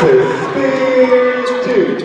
Alexis Spears 2.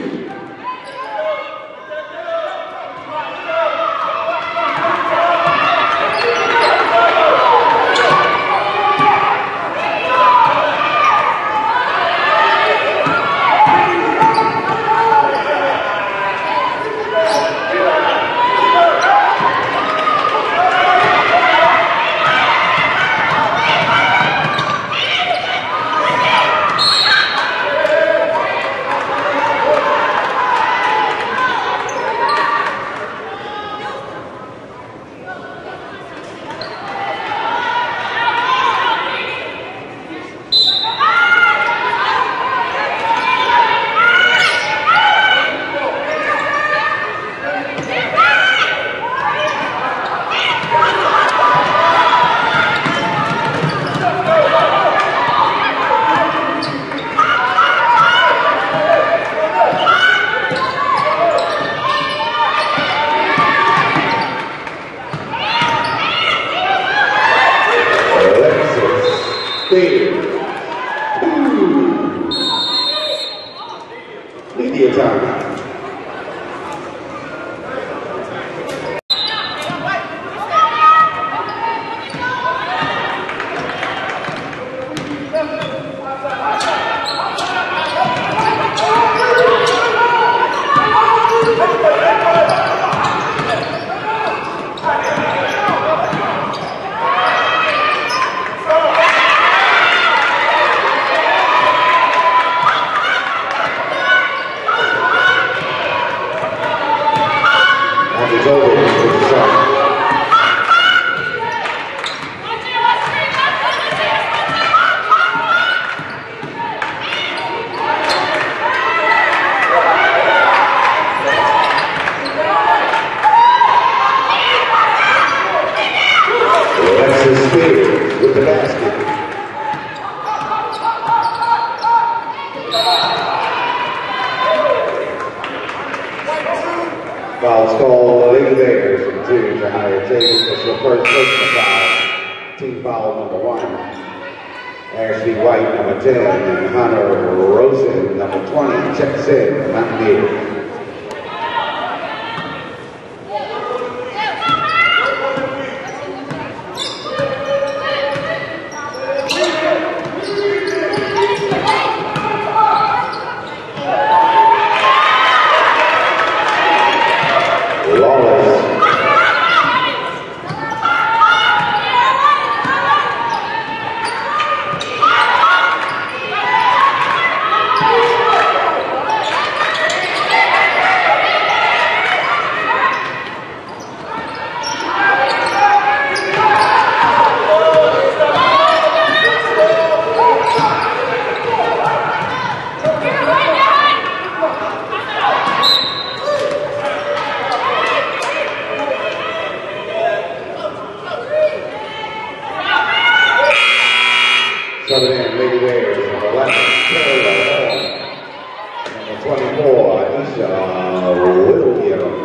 Media time. With the basket. Foul's called illegal from 2 to higher James. That's the first personal foul. Team foul number 1. Ashley White, number 10, and Hunter Rosen, number 20, checks in, not needed. Coming in, Lady Bears, number 11, Taylor Hall. Number 24, Aisha Williams.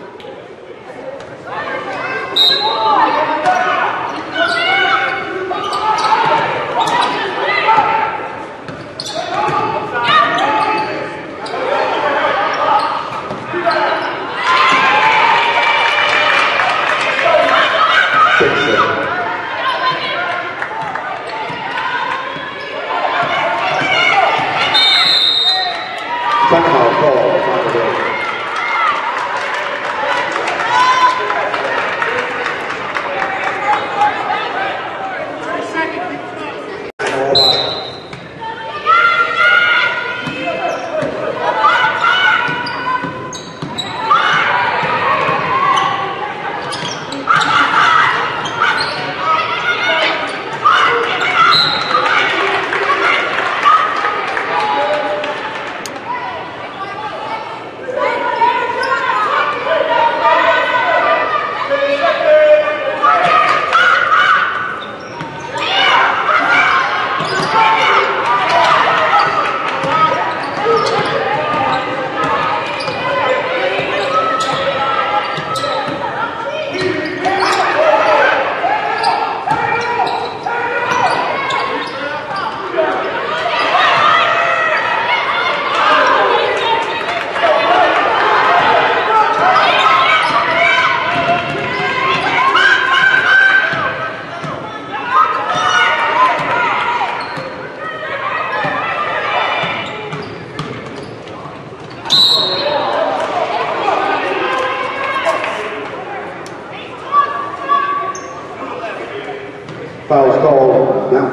Timeout call, final day.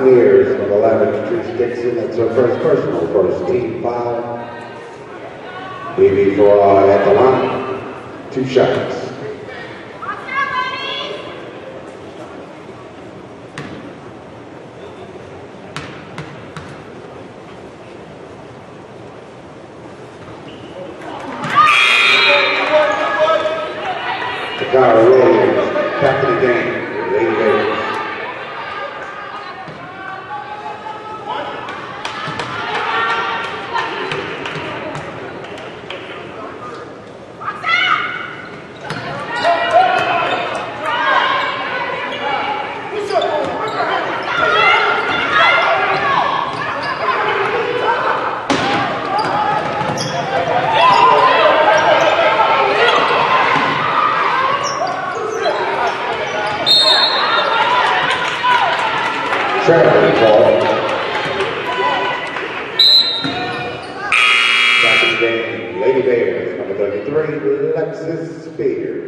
Not nears, number 11, Patrice Dixon. That's her first personal, first team foul. Baby Farrar at the line. 2 shots. Takara Williams, back in the game, Lady Bears. Traveling ball. Back in the game, Lady Bears, number 33, Alexis Spears.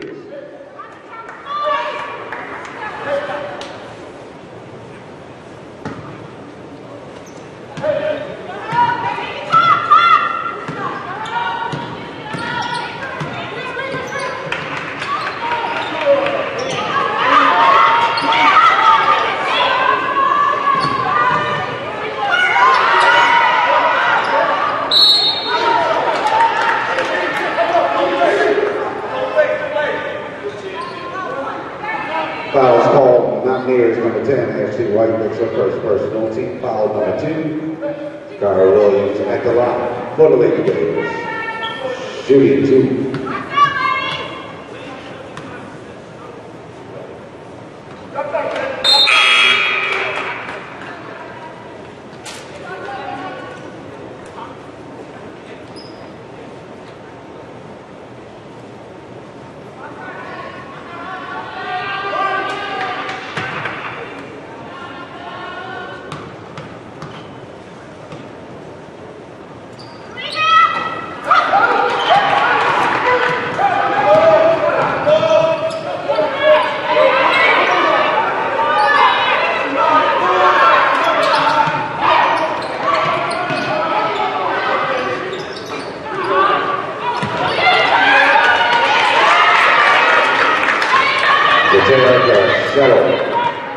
Fouls called, not nears, number 10, Ashley White makes her first personal, team foul number 2. Cara Williams at the line for the Lady Bears. Shooting 2. Settle.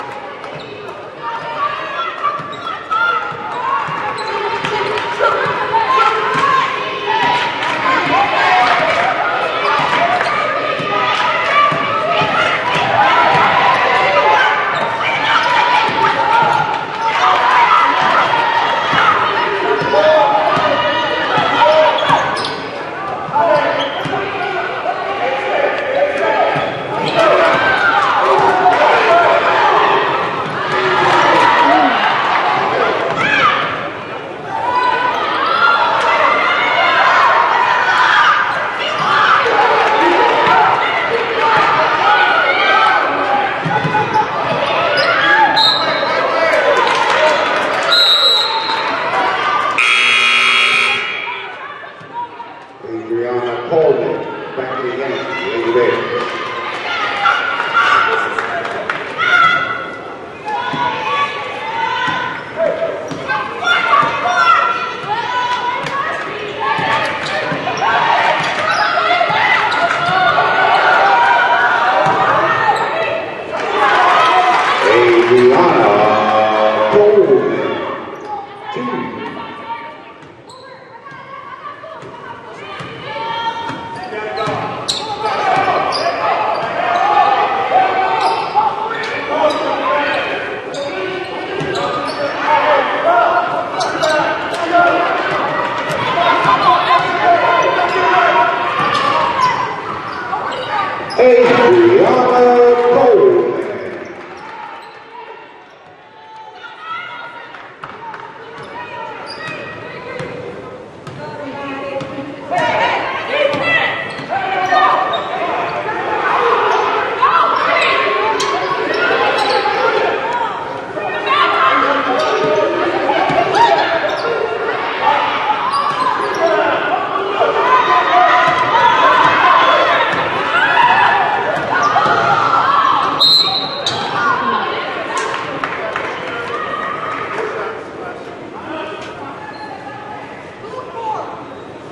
Back to the game, Lady Bears.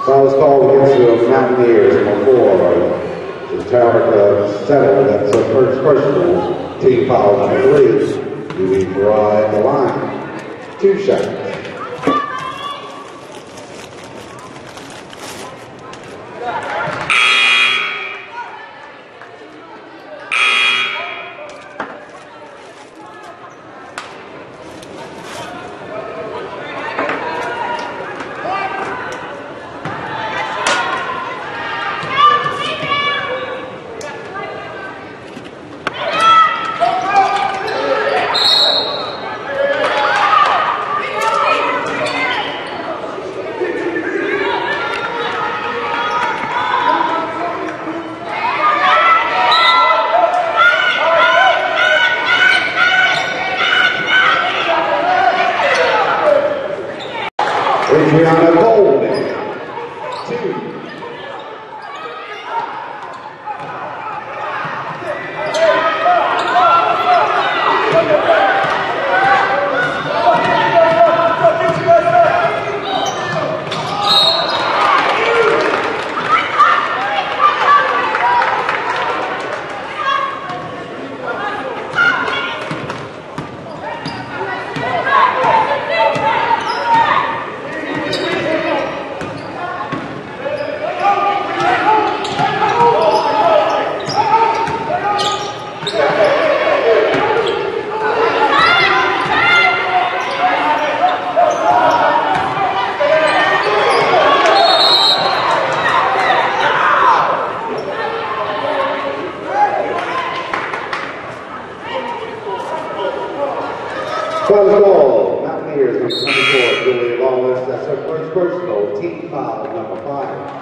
Foul is called against the Mountaineers, number 4. The Tabitha settled. That's the first personal. Team foul number 3. Moving right the line. 2 shots. Adriana Golden, 2. Foul ball, Mountaineers, number 24, Julia Lawless. That's her first personal. Team foul, number 5.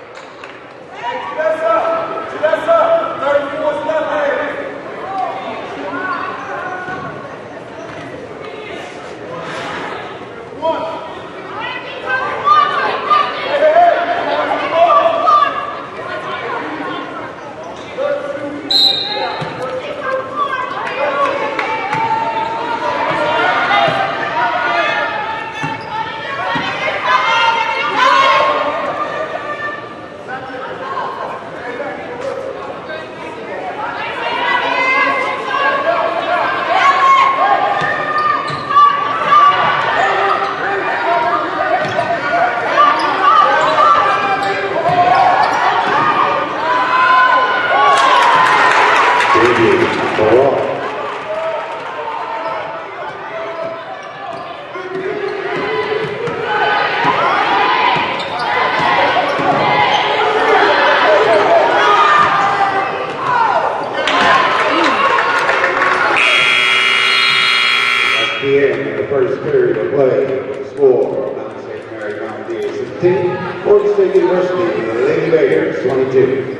The first period of play, the score, Mount St. Mary Mountaineers 16, Oregon State University, the Lady Bears 22.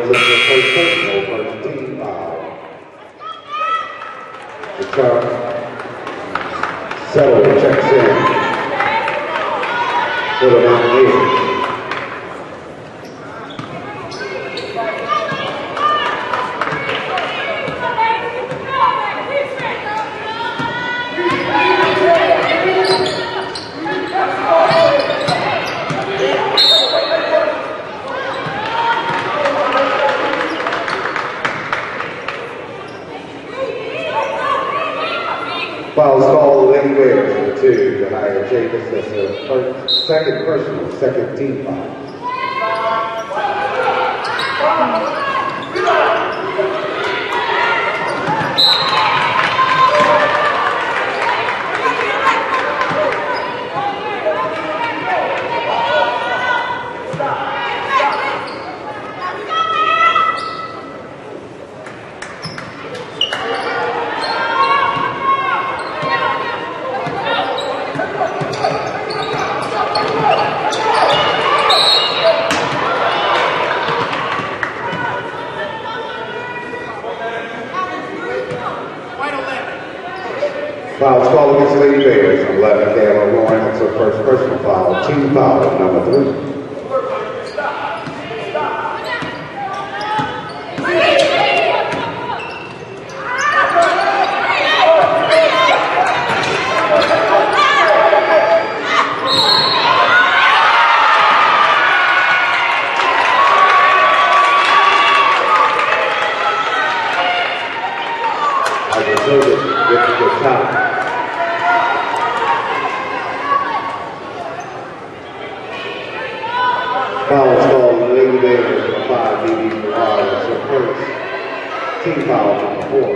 Williams is the first personal, first team foul. The Chuck Settle checks in for the Mountaineers. Fouls called Lady Bears for 2 to hire Jacobs as the second personal, second team foul. Fouls called against Lady Bears. 11, Kayla Warren. That's her first personal foul. Team foul, number 3. I deserve it. Get to the top. Fouls called Lady Bears for 5, BB Farrar. That's her first team foul, number 4.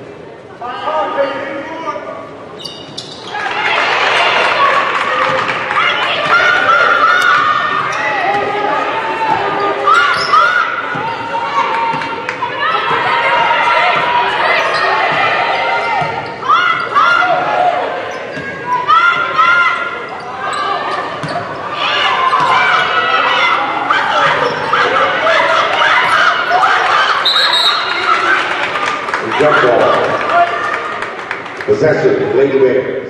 Jump ball. Possession, Lady Bears.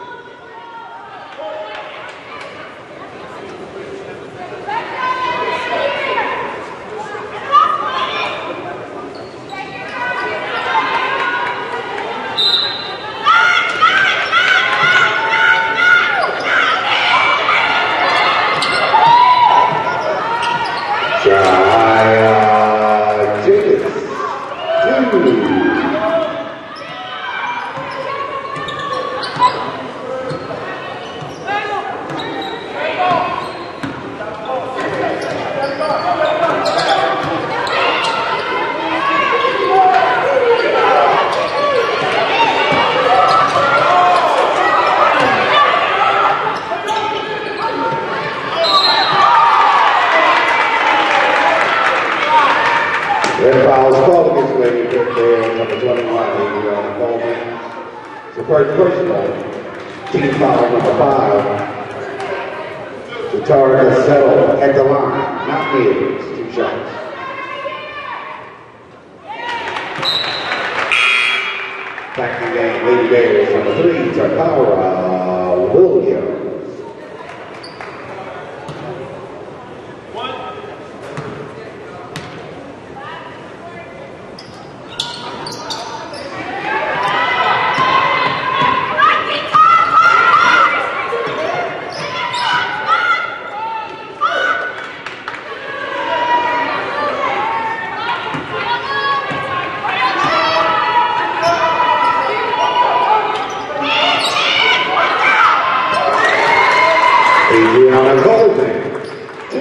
Jacobs. 2. Red fouls called against Lady Bears, number 21, Adriana Coleman. So first personal, team foul number 5. The target is settled at the line, not Bears, 2 shots. Back in the game, Lady Bears, number 3, Takara Williams. Adriana Golden. 2.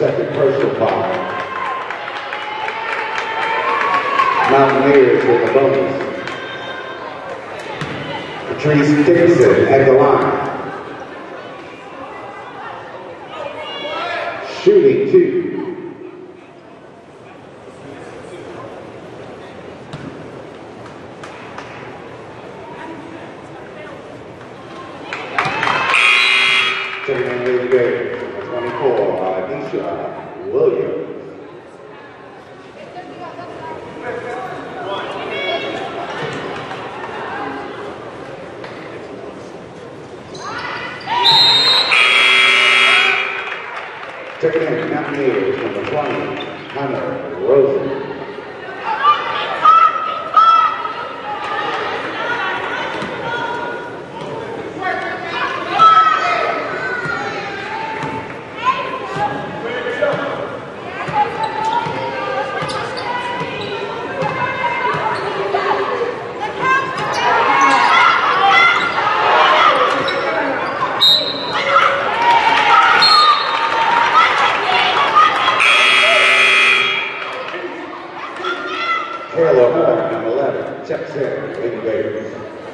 second personal foul. Mountaineers with a bonus. Patrice Dixon at the line. Shooting 2. Taking in the game, 24, Anisha Williams. Taking in Mountaineers, number 20, Hunter Rosen. Number 11, checks in, invaders.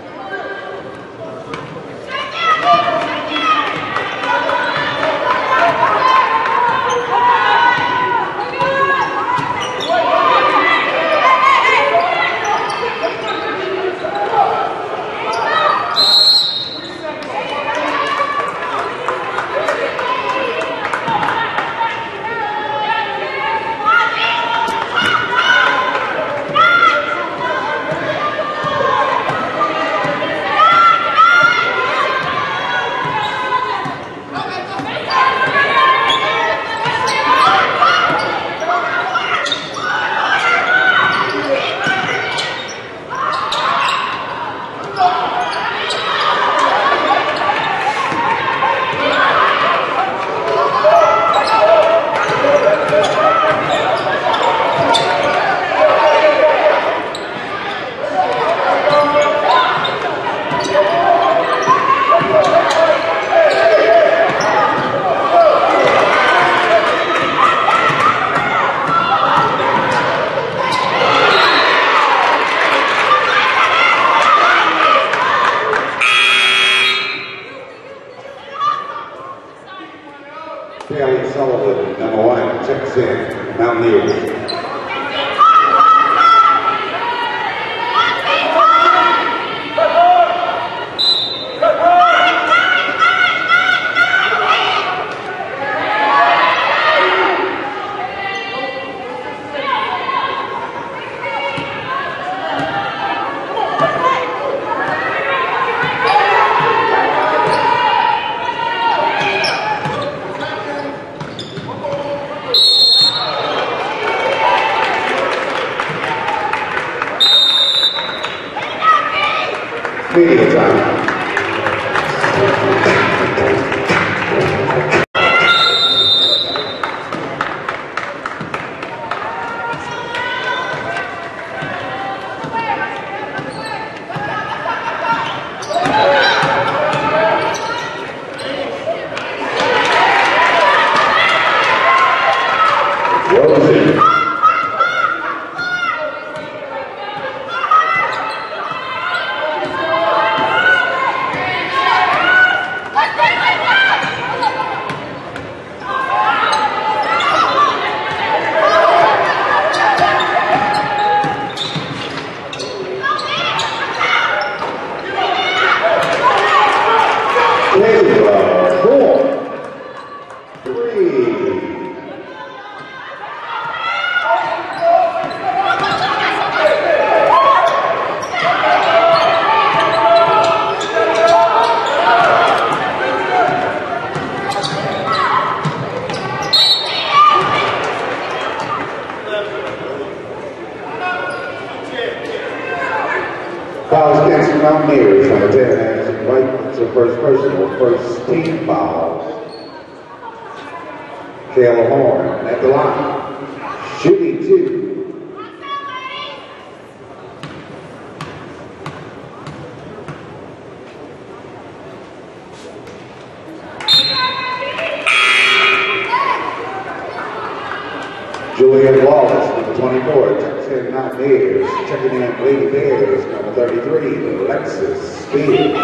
Kelly Sullivan, number 1, checks in, Mountaineers. Media time. Rosen. Fouls against the Mountaineers, number 10 has White to first personal, first team foul. Kayla Horn at the line, shooting 2. Julian Wallace, number 24, checks in Mountaineers. Checking in Lady Bears, number 33, Alexis Speed.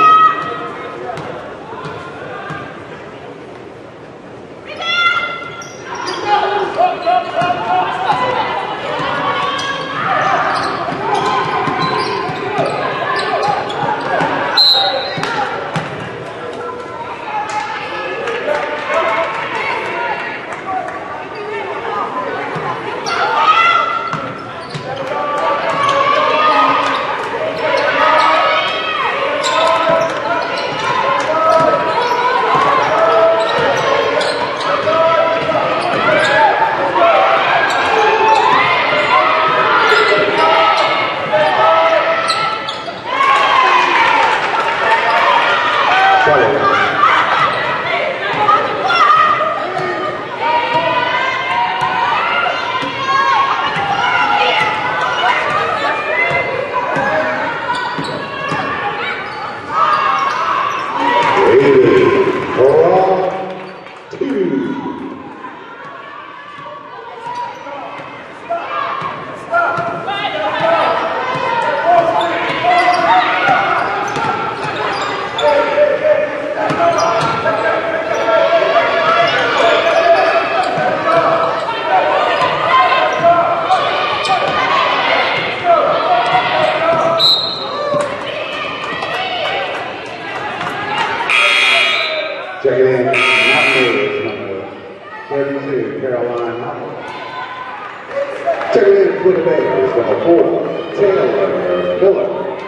Checking in, Mountaineers, number 32, Caroline Howell. Checking in, for the Bears, number 4, Taylor Miller.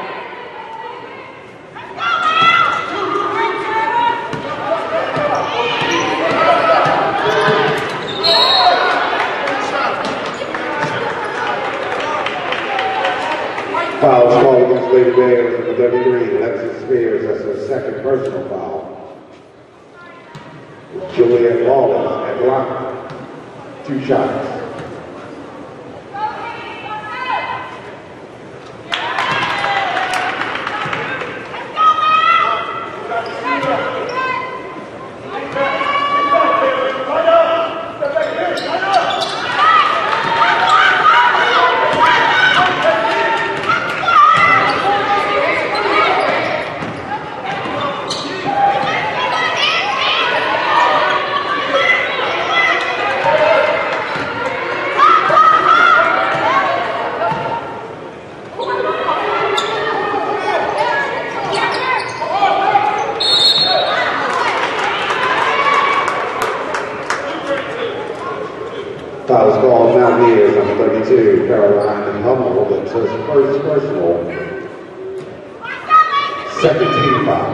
Foul called against Lady Bears, number 33, Alexis Spears. That's her second personal foul. Julian Wallace at block. 2 shots. Foul is called Mountaineers, number 32, Caroline Hummel. That's his first personal. Second team foul.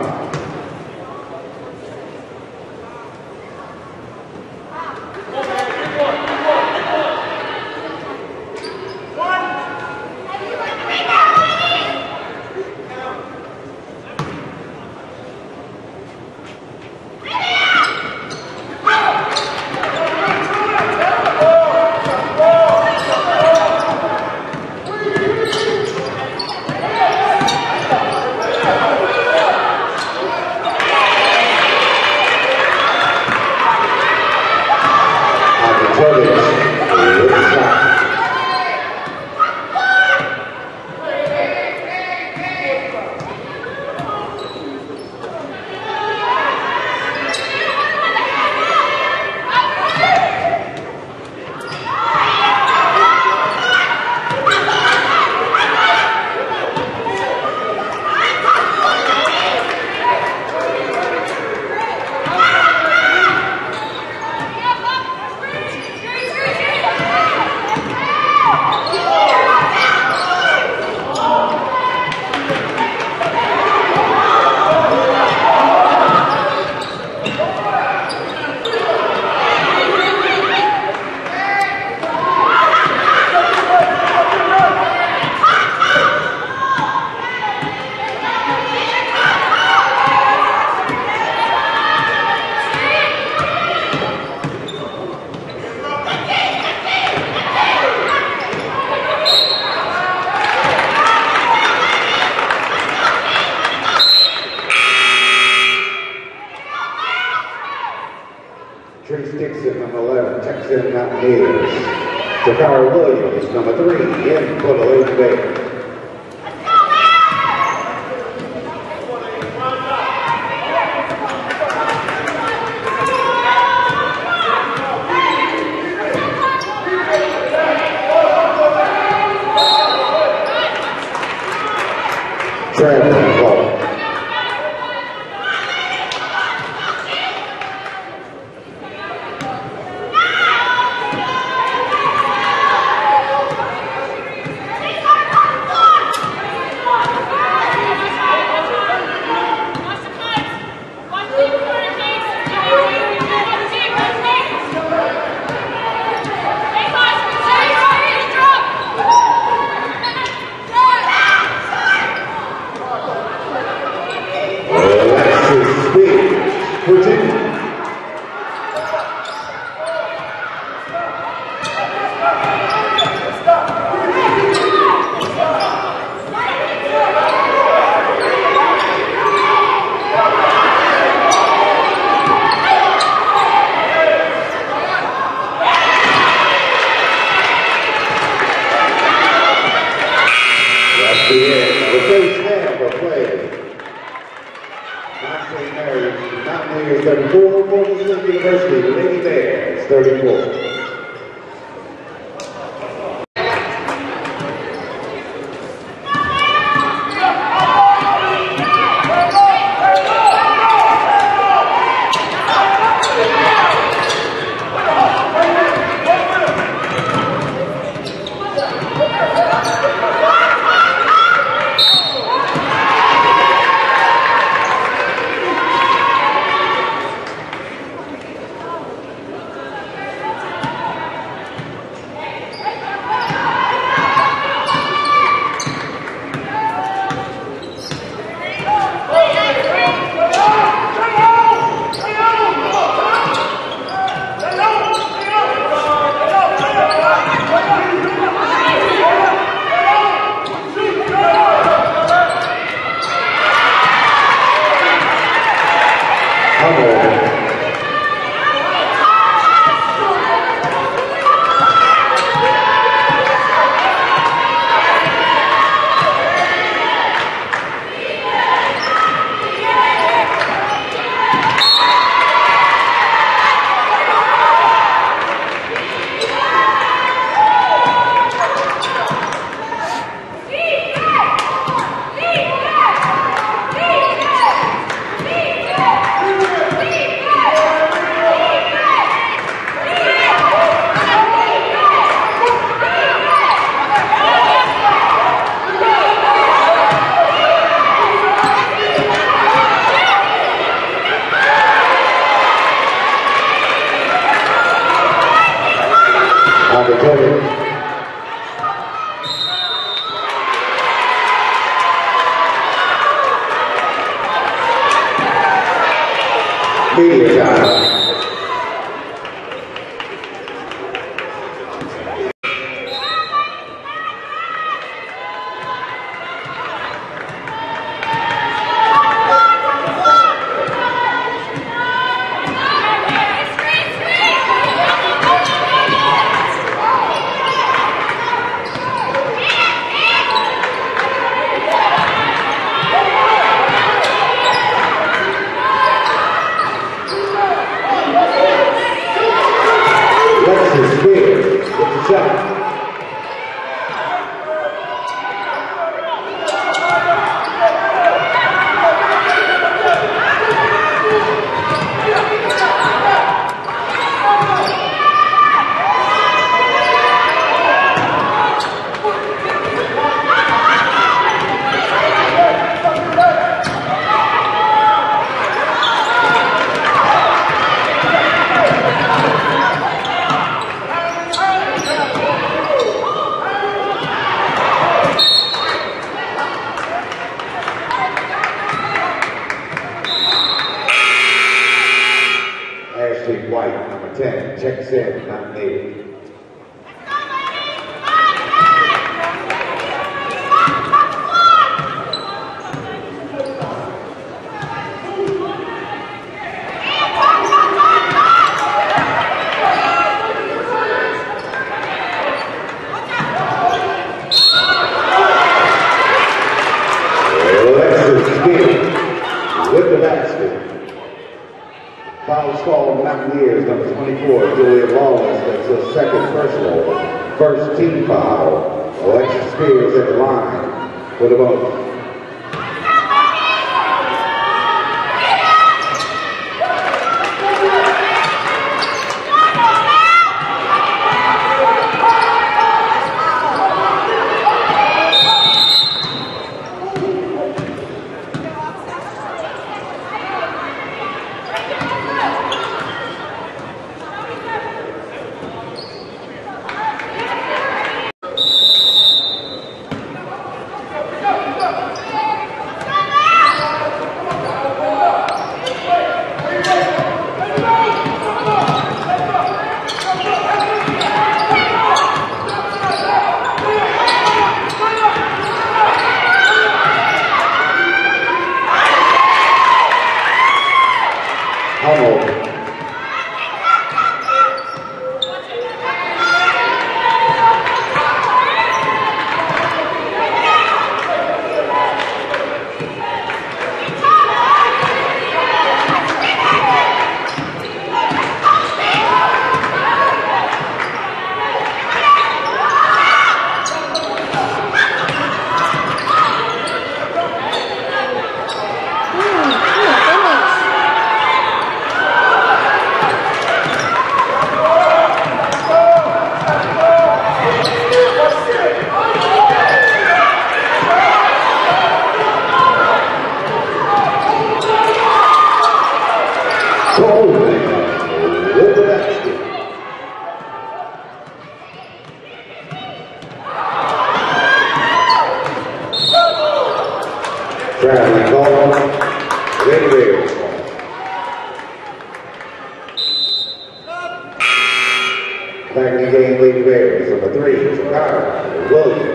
Trace Dixon, number 11, Texas Mountaineers. Takara Williams, number 3, in for the Lady Bears. Traveling ball. Mountaineers 34, Florida State University, Lady Bears 34. Media time. White, number 10, checks in, not native. score, Julian Lawless, that's his second personal. First team foul. Alexis Spears at the line for the bonus. Traveling ball, Lady Bears. Back in the game, Lady Bears. Number 3, Takara Williams.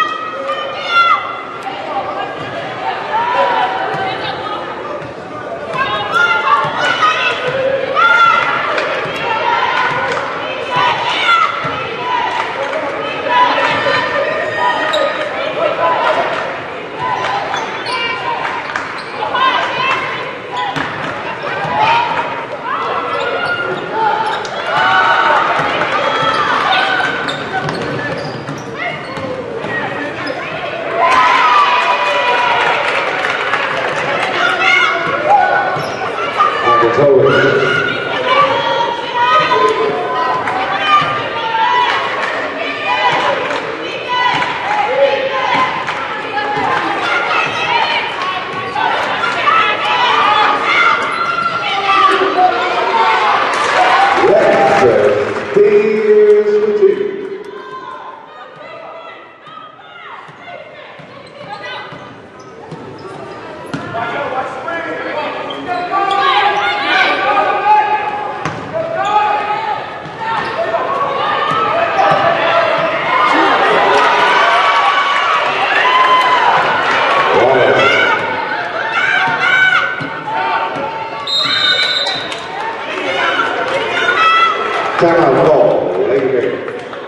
Timeout ball, Lady Bears.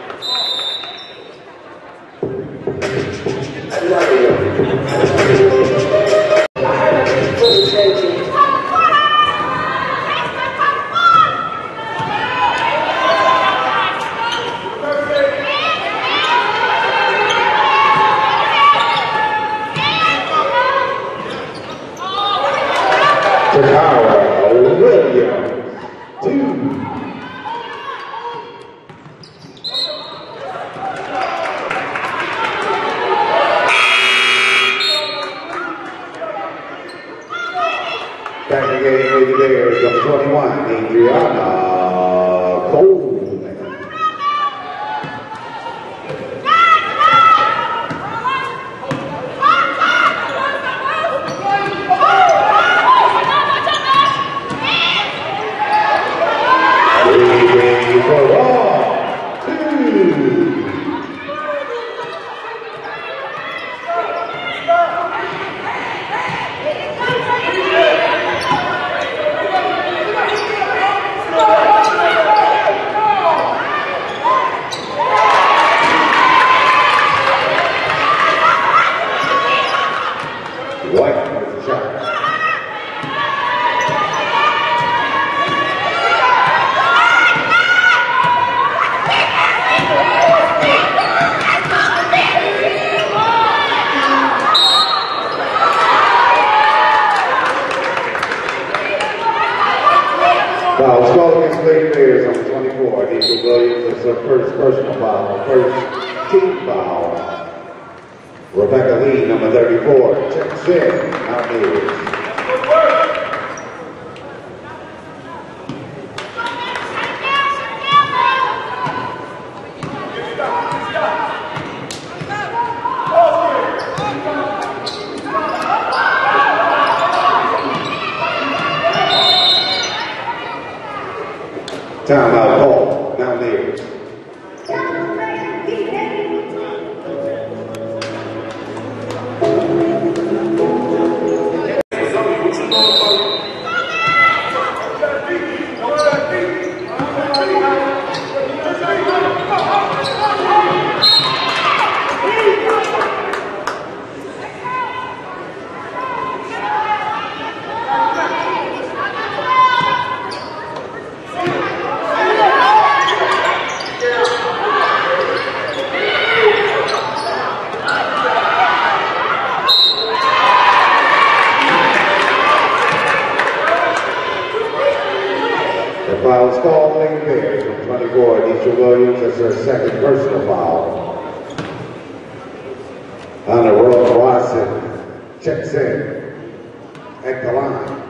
Takara Williams, 2. Back in the game, Lady Bears, number 21, Adriana Coleman. Lady Farrar, 2. White with the shot. Nisha Williams. That's her first personal foul, first team foul. Rebecca Lee, number 34, checks in, Mountaineers. Timeout ball, Mountaineers. Foul is called, Lady Bears from 24, Nisha Williams. That's her second personal foul. Anna Watson checks in at the line.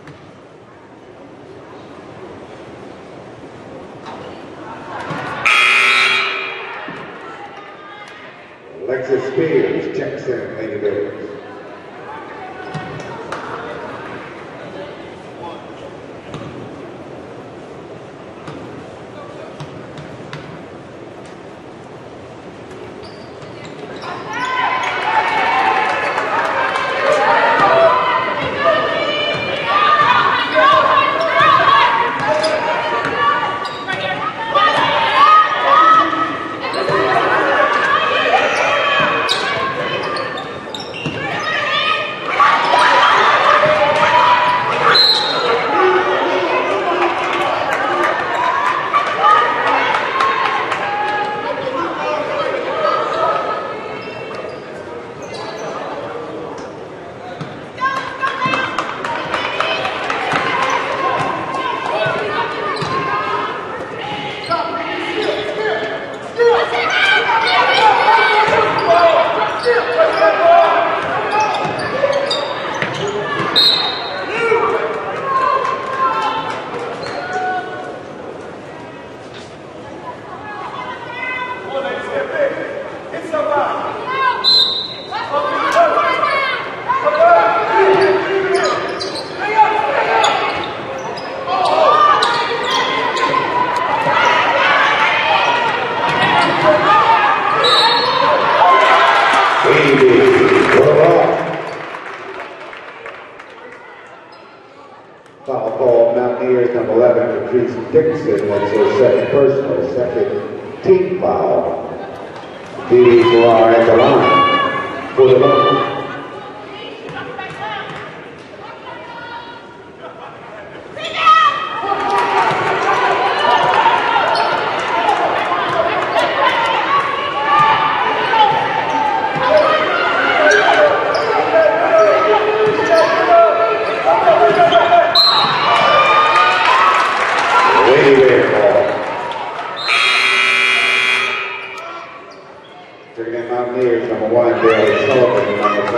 Alexis Spears checks in, Lady Bears. Foul ball, Mountaineers, number 11, Patrice Dixon. That's her second personal, second team foul. Dee Farrar at the line for the ball. Mountaineers, number 1, Bailey Sullivan, number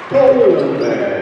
Coleman.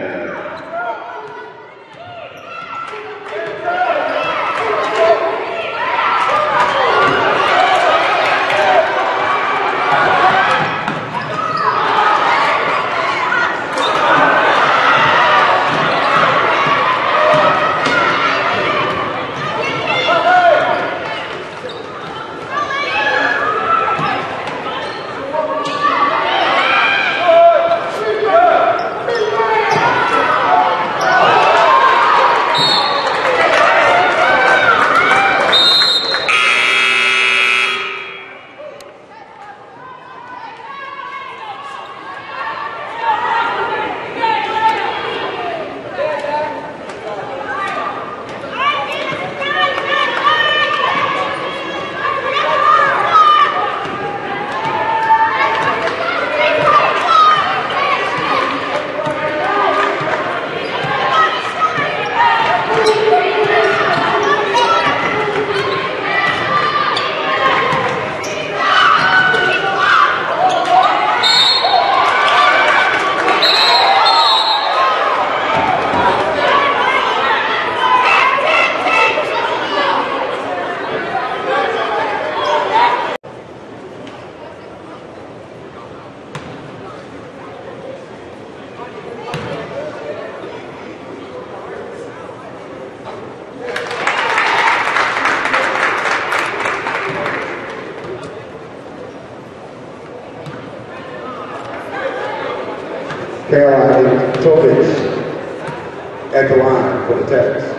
Caroline Tovich at the line for the Texans.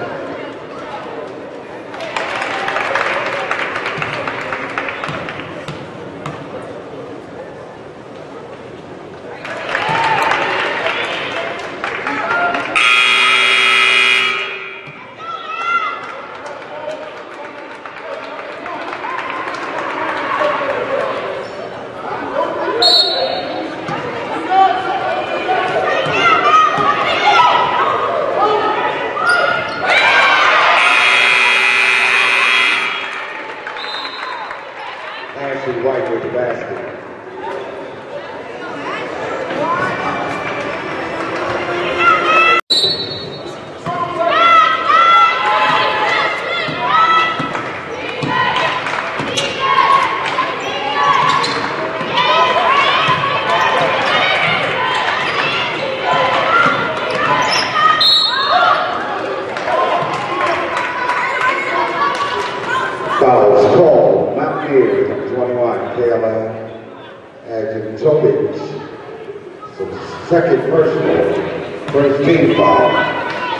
White with the basket. Fouls called. Mountaineers, number 21, Kayla Agitovic. So second personal, first team foul.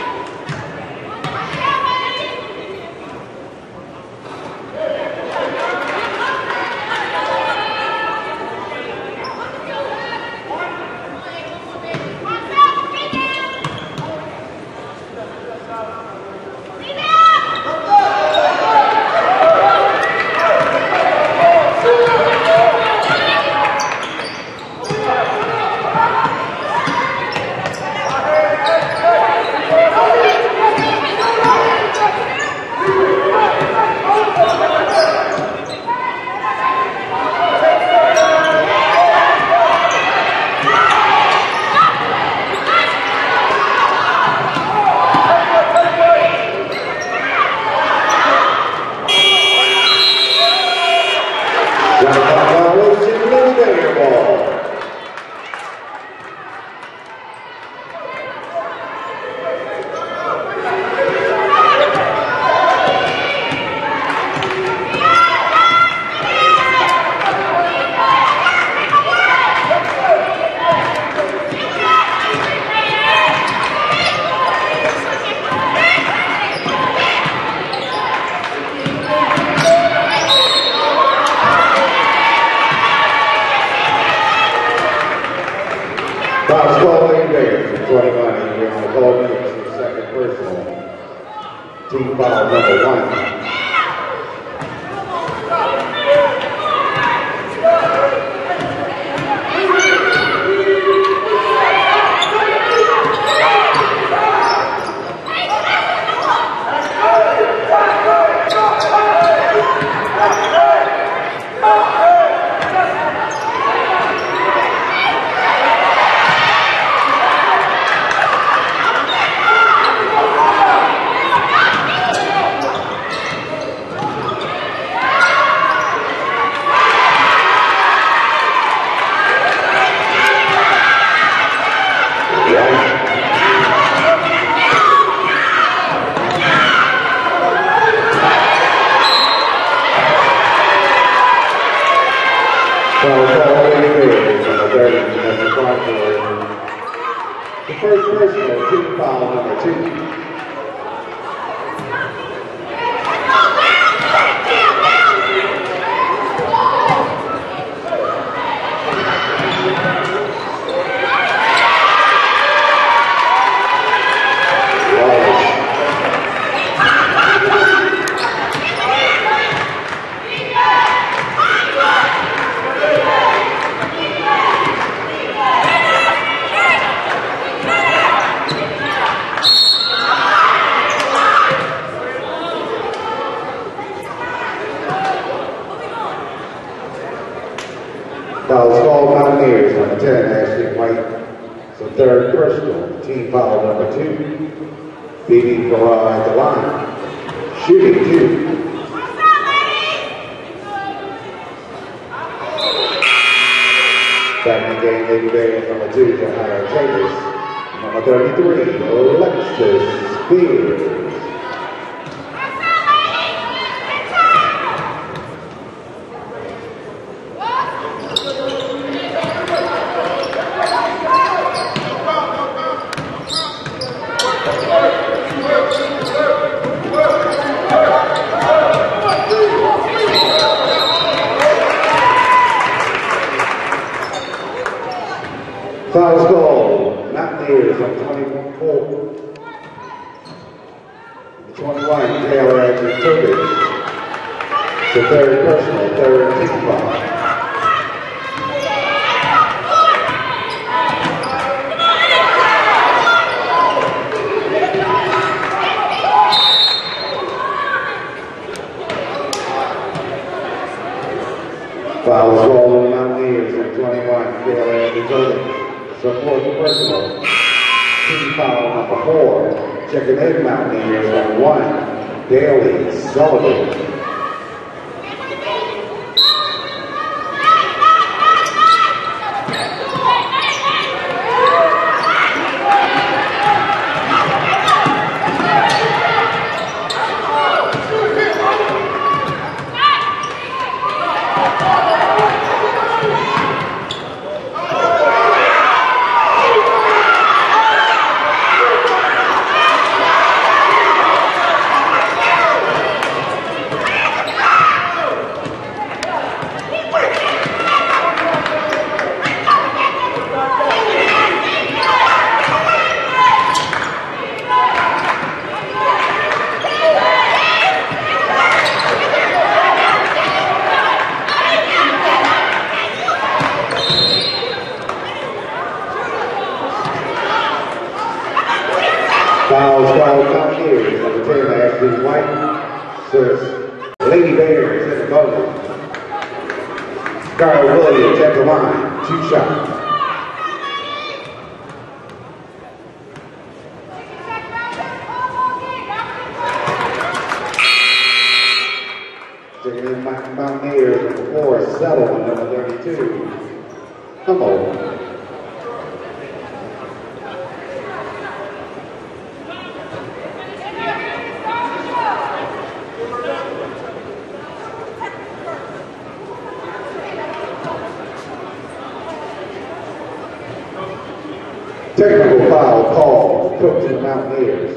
Foul called Bears from 21. Here on the goal makes the second personal. Team foul number 1. First personal, team foul number 2. Fouls called Mountaineers, number 10, Ashley White. So third personal, team foul number 2. Brannan Farrar at the line. Shooting 2. Back in the game, Lady Bears, number 2, Jahira Davis. Number 33, Alexis Spears. Fouls called, Mountaineers on 24. 21, Taylor Andrew Turbidge. The third personal, third team foul. Fouls called, Mountaineers on 21, Taylor Andrew Turbidge. So fourth personal, team foul number 4, checking in Mountaineers on 1, Daly Sullivan. Fouls called Mountaineers, number 10, Ashley White. Serves Lady Bears in the bonus. Carl Williams at the line, 2 shots. Checking in Mountaineers, number 4, Sullivan, number 32. Come on. Technical foul called, coach of the Mountaineers.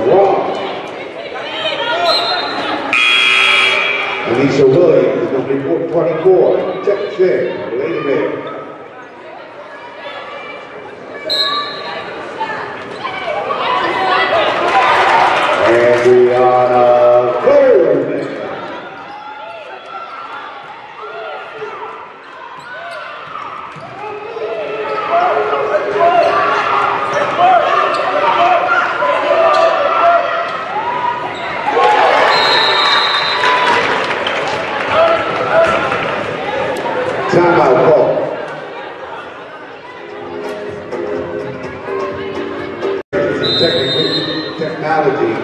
wrong. Alicia Williams, number 24, checks in, Lady Mary. And Brianna Coleman. Timeout call. Technology.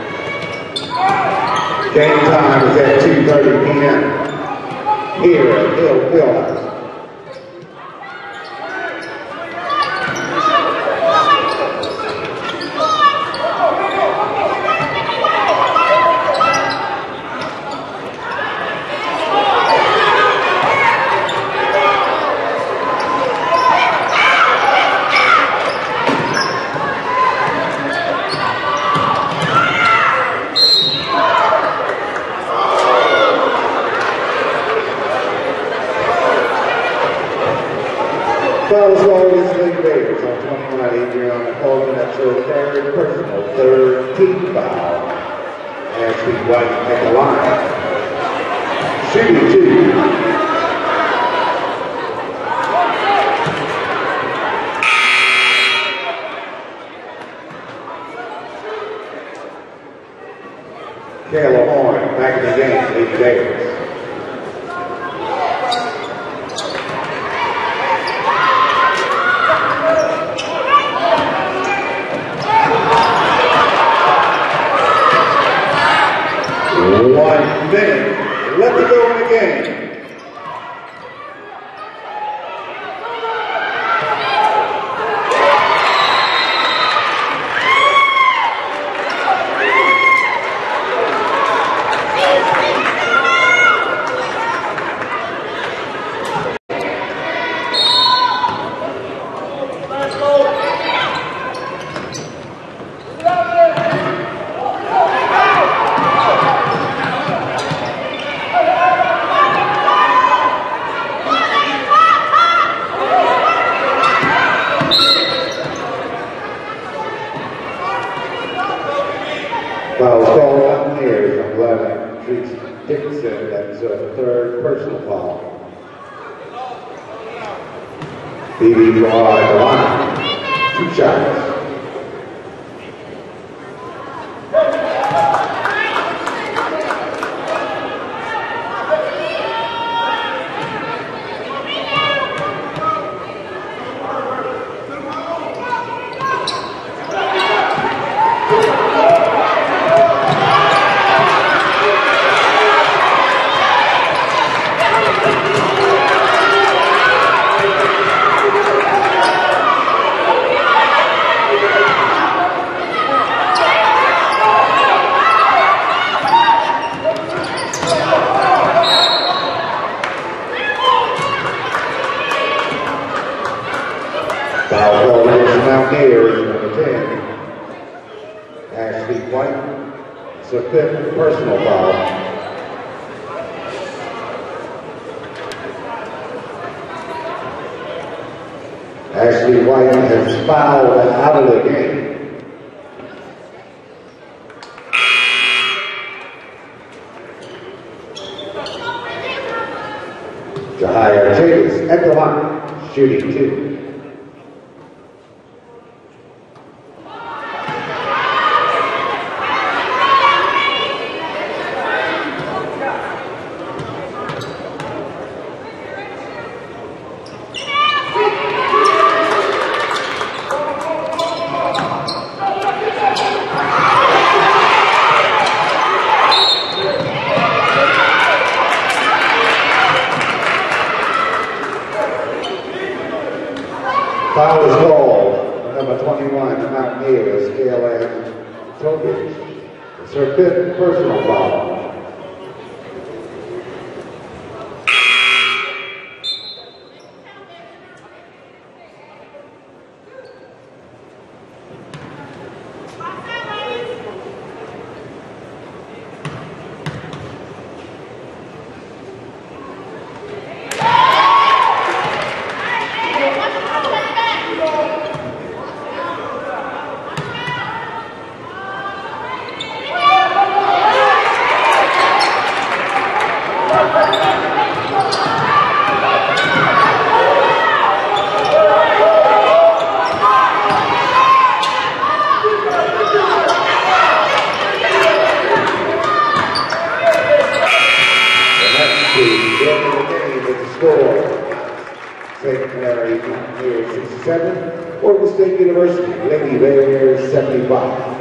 Game time is at 2:30 p.m. here at Hill Fieldhouse. Fouls ball against the Invaders on 21, Adriana Coleman. That's her third personal, third team foul. Ashley White at the line. Shooting two. Kayla Horn back in the game, Lady Davis. Let it go in the game. Foul called on Mears on 11. Treats Dixon, that's a third personal foul. BB draw at the line. 2 shots. Foul call against Mountaineers, number 10. Ashley White. It's a 5th personal foul. Ashley White has fouled out of the game. Jahia Davis at the line, shooting 2. Foul is called, number 21, the Mountaineers, Kayla Tokic. It's her 5th personal foul. 67, Oregon State University, Lady Bears 75.